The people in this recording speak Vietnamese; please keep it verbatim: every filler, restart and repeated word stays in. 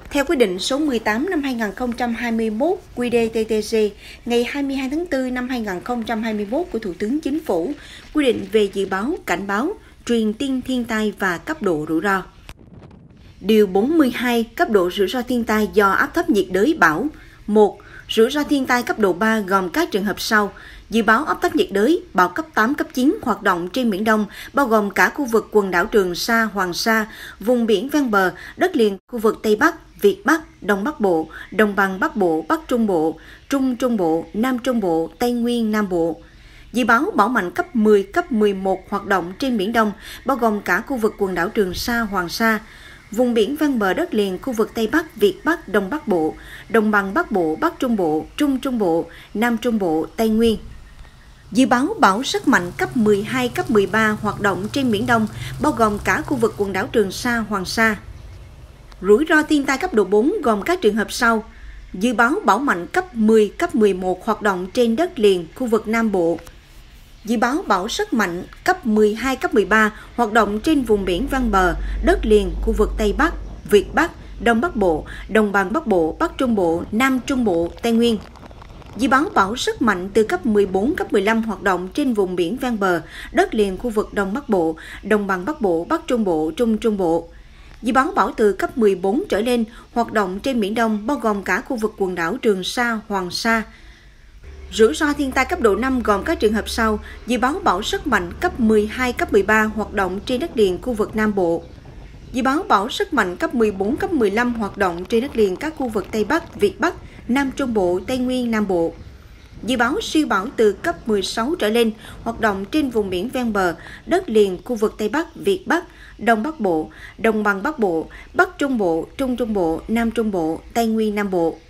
Theo quyết định số mười tám năm hai nghìn không trăm hai mươi mốt quy đê tê tê giê ngày hai mươi hai tháng tư năm hai nghìn không trăm hai mươi mốt của Thủ tướng Chính phủ, quy định về dự báo, cảnh báo, truyền tin thiên tai và cấp độ rủi ro. Điều bốn mươi hai, cấp độ rủi ro thiên tai do áp thấp nhiệt đới bão. một. Rủi ro thiên tai cấp độ ba gồm các trường hợp sau: dự báo áp thấp nhiệt đới, bão cấp tám, cấp chín hoạt động trên Biển Đông, bao gồm cả khu vực quần đảo Trường Sa, Hoàng Sa, vùng biển ven bờ, đất liền khu vực Tây Bắc, Việt Bắc, Đông Bắc Bộ, Đồng bằng Bắc Bộ, Bắc Trung Bộ, Trung Trung Bộ, Nam Trung Bộ, Tây Nguyên, Nam Bộ. Dự báo bão mạnh cấp mười, cấp mười một hoạt động trên Biển Đông, bao gồm cả khu vực quần đảo Trường Sa, Hoàng Sa, vùng biển ven bờ đất liền khu vực Tây Bắc, Việt Bắc, Đông Bắc Bộ, Đồng bằng Bắc Bộ, Bắc Trung Bộ, Trung Trung Bộ, Nam Trung Bộ, Tây Nguyên. Dự báo bão rất mạnh cấp mười hai, cấp mười ba hoạt động trên Biển Đông, bao gồm cả khu vực quần đảo Trường Sa, Hoàng Sa. Rủi ro thiên tai cấp độ bốn gồm các trường hợp sau: dự báo bão mạnh cấp mười, cấp mười một hoạt động trên đất liền khu vực Nam Bộ. Dự báo bão rất mạnh cấp mười hai, cấp mười ba hoạt động trên vùng biển ven bờ, đất liền khu vực Tây Bắc, Việt Bắc, Đông Bắc Bộ, Đồng bằng Bắc Bộ, Bắc Trung Bộ, Nam Trung Bộ, Tây Nguyên. Dự báo bão rất mạnh từ cấp mười bốn, cấp mười lăm hoạt động trên vùng biển ven bờ, đất liền khu vực Đông Bắc Bộ, Đồng bằng Bắc Bộ, Bắc Trung Bộ, Trung Trung Bộ. Dự báo bão từ cấp mười bốn trở lên hoạt động trên Biển Đông, bao gồm cả khu vực quần đảo Trường Sa, Hoàng Sa. Rủi ro thiên tai cấp độ năm gồm các trường hợp sau: dự báo bão rất mạnh cấp mười hai, cấp mười ba hoạt động trên đất liền khu vực Nam Bộ. Dự báo bão rất mạnh cấp mười bốn, cấp mười lăm hoạt động trên đất liền các khu vực Tây Bắc, Việt Bắc, Nam Trung Bộ, Tây Nguyên, Nam Bộ. Dự báo siêu bão từ cấp mười sáu trở lên hoạt động trên vùng biển ven bờ, đất liền khu vực Tây Bắc, Việt Bắc, Đông Bắc Bộ, Đồng bằng Bắc Bộ, Bắc Trung Bộ, Trung Trung Bộ, Nam Trung Bộ, Tây Nguyên, Nam Bộ.